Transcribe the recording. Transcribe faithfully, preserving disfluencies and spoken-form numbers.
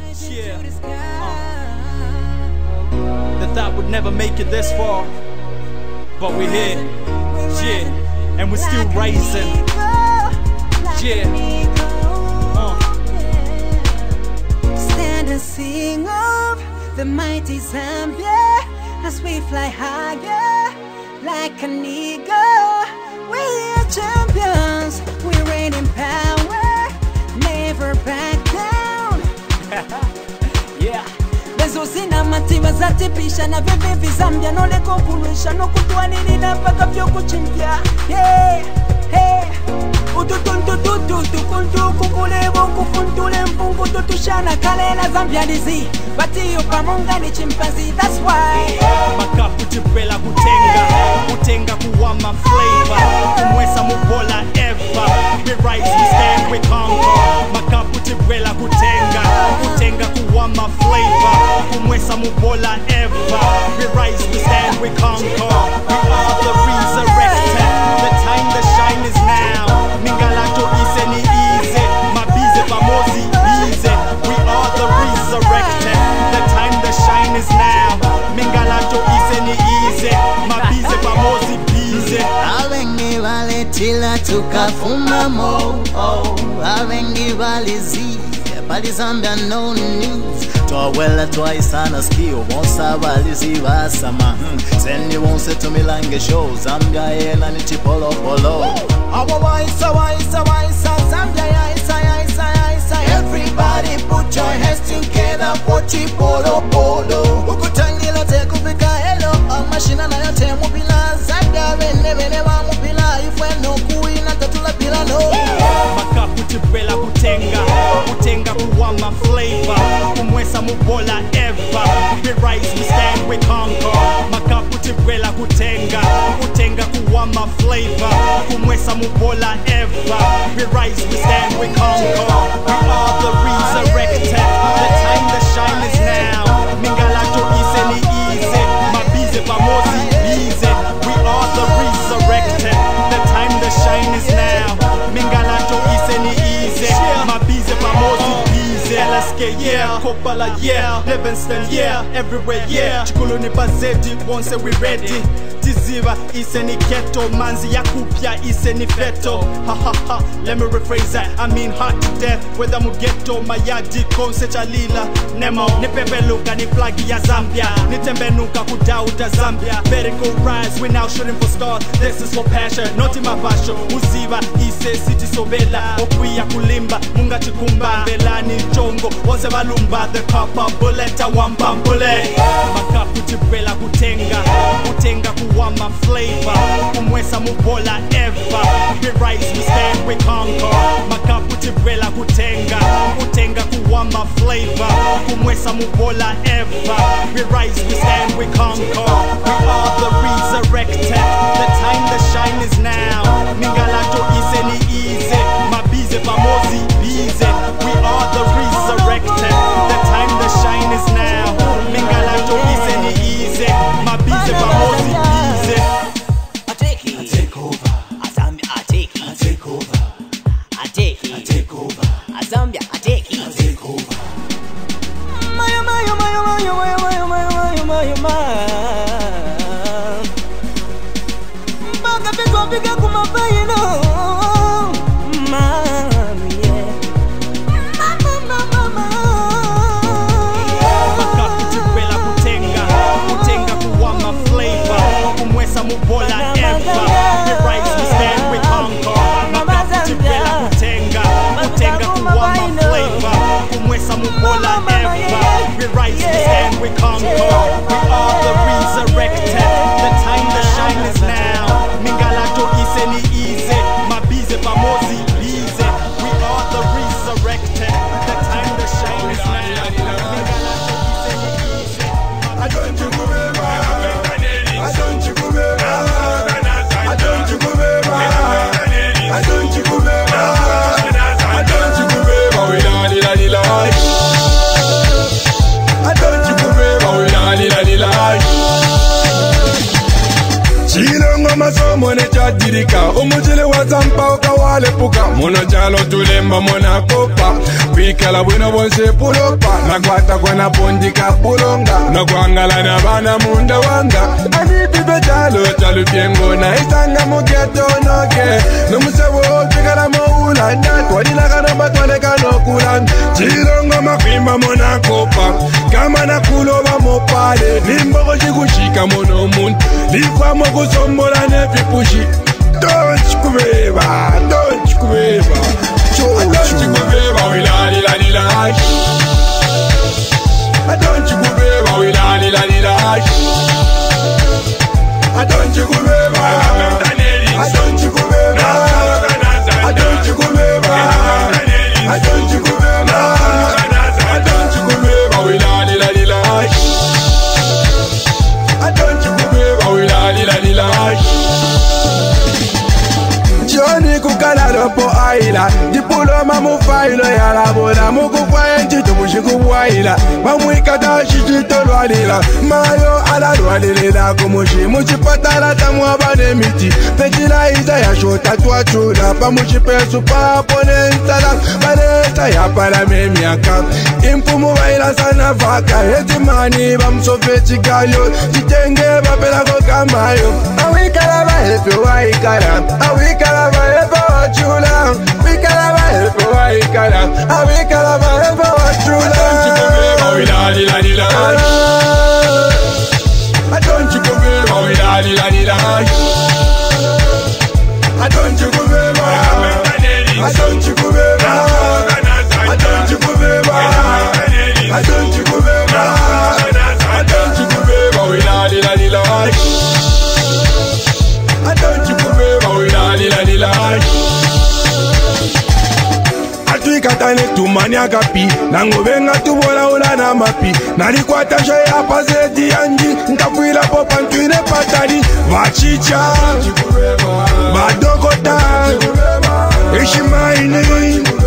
Yeah. Uh. They thought we'd never make it this far, but we're here. Yeah. And we're still rising. Yeah. Uh. Stand and sing of the mighty Zambia as we fly higher like an eagle. We are champions, we reign in power, never back down. Yeah. Bezo zina matima zatipisha na vivi Zambia no leko kulisha no kutuanini na paka vyo kuchimpia. Yeah, hey. Ututuntu tutu tukuntu kukulevo kufuntule mpungu tutushana kalela Zambia dizi. Bati yopa munga ni chimpanzee, that's why. Makapu chipela kutenga, kutenga kuwama flavor. Kumwesa mubola ever. We rise, we stand, we conquer. Makapu chipela kutenga, kutenga kuwama flavor. Kumwesa mubola ever. We rise, we stand, we conquer. We are the resurrected. The time to shine is now. Mingalato ise ni easy, mabize pamozi easy. We are the resurrected. The time to shine is now. Mingalato ise ni easy, mabize pamozi easy. Awengi wale tila tukafuma mo. Oh, awengi wale zi, bali Zambia no news. Twawela twaisana skio, wonsa wale zi wasama. Seni wonse tumilange show, Zambia yena ni chipolo polo. Awa waisa waisa waisa, Zambia yaisa yaisa yaisa. Everybody put your hands together for chipolo polo. Ukutangila te kupika hello, amashina na yote mupila. Zambia wene wene wa mupila, ifwe no kuina tatula pila no. Makapu chipela kutenga, kutenga kuwama flavor. Kumwesa mubola ever. We rise, we stand, we conquer. Makapu chipela kutenga, kutenga kuwama flavor. Kumwesa mubola ever. We rise, we stand, we conquer. We are the resurrected. The time to shine is now. Mingalato ise ni easy, mabize pamozi easy. We are the resurrected. The time to shine is now. Mingalato ise ni easy, mabize pamozi easy. L S K yeah, Kopala yeah, Livingston yeah, everywhere yeah. Chikuluni Bazedi, won't say we ready. Tiziva ise ni keto, manzi ya kupya ise ni feto. Ha ha ha, let me rephrase that, I mean hot to death. Whether mu ghetto, mayadi, konse chalila Nemo, ni pepeluka, ni flagi ya Zambia. Ni tembenuka kudauta Zambia. Better go rise, we now shooting for stars. This is for passion, not in my passion. Uziva ise city sobela. Okuya kulimba, munga chikumba. Belani chongo, wonse balumba. The copper bullet, a wampa bullet. Makapu chipela kutenga, kutenga kuwama flavor. Kumwesa mubola ever. We rise, we stand, we conquer. Makapu chipela kutenga, kutenga kuwama flavor. Kumwesa mubola ever. We rise, we stand, we conquer. We are the resurrected. The time to shine is now. Mingalato ise ni easy, mabize pamozi easy. We are the resurrected. The time to shine is now. Mingalato ise ni easy, mabize pamozi easy. I take it. I take over. Zambia, I take it. I take over. I take it. I take over. Zambia, I take it. I take over. Maya maya maya maya maya maya maya maya maya. Baga bigo biga kuma bayino. Mama yeah. Mama mama mama. Makapu chipela kutenga, kutenga kuwama flavor. Kumwesa mubola ever. We rise, we stand, we conquer. Makapu chipela kutenga, kutenga kuwama flavor. Kumwesa mubola ever. We rise, we stand, we conquer. We are the resurrected. The time to shine is now. Mingalato ise ni easy, mabize pamozi easy. We are the resurrected. The time to shine is now. Mingalato ise ni easy. I don't you go baby. I don't you go baby. I don't you go baby. I don't you go baby. I don't you go baby. We la la la la. I don't you go baby. We la la la la. Chino ngoma somo ne chadirika. Umujile wa zampa ukawa lepuka Mono jalo tulemba mona kopa Wikala wino bonse pulopa Nakwata kwana pondika pulonga Nakwangala na bana munda wanga Ani bibe jalo jalo piengo na isanga mugeto noke Numusewo chikala moula Nat wadila kana matwane kanokula Chirongo makwimba mona kopa Kama na kuloba mopale Nimbogo chikushika mono muntu Likwa moku sombola nefi pushi Don't kubeba, don't kubeba Don't kubeba, wila lila lila Don't kubeba, wila lila lila Don't kubeba, don't kubeba Don't kubeba, don't kubeba Don't kubeba, wila lila lila Don't kubeba, wila lila lila Johnny kukala ropo aila Diploma mufailo ya labona Muku kwa enchito mushiku waila Mamuikata shishito lwalila Mayo ala lwalilila kumushi Muchipatala tamwa bane miti Petila iza ya shota tuachula Pamushipesu papone nsala Baleta ya pala memiaka Impumu waila sana vaka Hetimani bamsofeti gayo Jitenge bapela kokamayo Awikala bahepe waikala Awikala Awikala chula, Awikala bahepo Awikala, Awikala bahepo chula. Don't you come here, Don't you come here, Don't you come here, Don't you come here, Don't you come here, Don't you come here, Don't you come here, Don't you come here, Atwikatane tumani agapi Nangovenga tubola ula na mapi Nalikwata shoye hapa zedi yanji Nkafuila popa ntwine patari Vachicha Badokota Ishimaini